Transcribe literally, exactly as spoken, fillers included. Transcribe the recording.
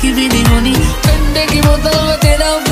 की भी नहीं होनी, ठंडे की बोतल में तेरा